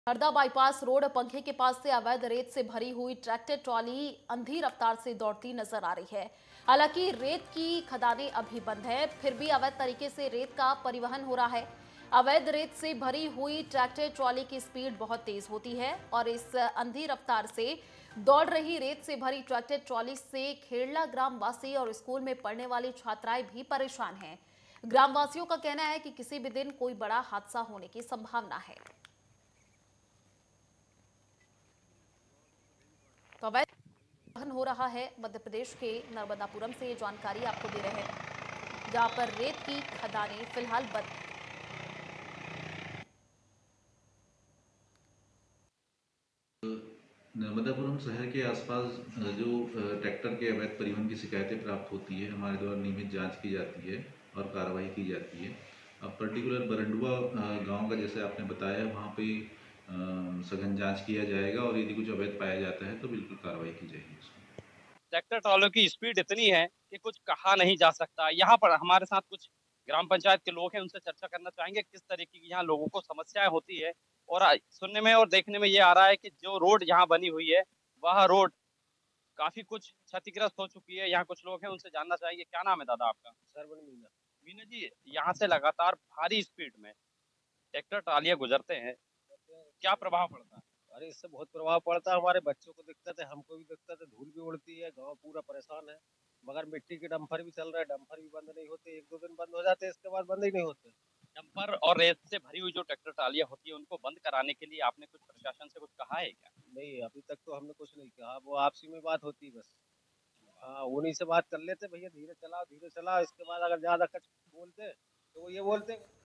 Harda bypass road पंखे के पास से अवैध रेत से भरी हुई ट्रैक्टर ट्रॉली अंधी रफ्तार से दौड़ती नजर आ रही है। हालांकि रेत की खदानें अभी बंद है, फिर भी अवैध तरीके से रेत का परिवहन हो रहा है। अवैध रेत से भरी हुई ट्रैक्टर ट्रॉली की स्पीड बहुत तेज होती है और इस अंधी रफ्तार से दौड़ रही रेत से भरी ट्रैक्टर ट्रॉली से खेड़ला ग्रामवासी और स्कूल में पढ़ने वाली छात्राएं भी परेशान हैं। ग्रामवासियों का कहना है कि किसी भी दिन कोई बड़ा हादसा होने की संभावना है। तो अवैध परिवहन हो रहा है। मध्य प्रदेश के नर्मदापुरम से ये जानकारी आपको दे रहे हैं, जहां पर रेत की खदानें फिलहाल बंद। नर्मदापुरम शहर के आसपास जो ट्रैक्टर के अवैध परिवहन की शिकायतें प्राप्त होती है, हमारे द्वारा नियमित जांच की जाती है और कार्रवाई की जाती है। अब पर्टिकुलर बरंडुआ गांव का जैसे आपने बताया, वहाँ पे सघन जांच किया जाएगा और यदि कुछ अवैध पाया जाता है तो बिल्कुल कार्रवाई की जाएगी उसमें। ट्रैक्टर ट्रॉलों की स्पीड इतनी है कि कुछ कहा नहीं जा सकता। यहाँ पर हमारे साथ कुछ ग्राम पंचायत के लोग हैं, उनसे चर्चा करना चाहेंगे किस तरीके की यहाँ लोगों को समस्याएं होती है। और सुनने में और देखने में ये आ रहा है कि जो रोड यहाँ बनी हुई है, वह रोड काफी कुछ क्षतिग्रस्त हो चुकी है। यहाँ कुछ लोग हैं, उनसे जानना चाहेंगे। क्या नाम है दादा आपका? सरवन मीना। मीना जी, यहाँ से लगातार भारी स्पीड में ट्रैक्टर ट्रालियां गुजरते हैं, क्या प्रभाव पड़ता है? अरे इससे बहुत प्रभाव पड़ता है, हमारे बच्चों को दिक्कत है, हमको भी दिक्कत है, धूल भी उड़ती है, गांव पूरा परेशान है। मगर मिट्टी के डंपर भी चल रहे हैं, डंपर भी बंद नहीं होते, एक दो दिन बंद हो जाते हैं, इसके बाद बंद ही नहीं होते। डंपर और रेत से भरी हुई जो ट्रैक्टर ट्रालियां होती है, उनको बंद कराने के लिए आपने कुछ प्रशासन से कुछ कहा है क्या? नहीं, अभी तक तो हमने कुछ नहीं कहा, वो आपसी में बात होती है बस। हाँ, उन्हीं से बात कर लेते, भैया धीरे चलाओ धीरे चलाओ, इसके बाद अगर ज्यादा कुछ बोलते तो वो ये बोलते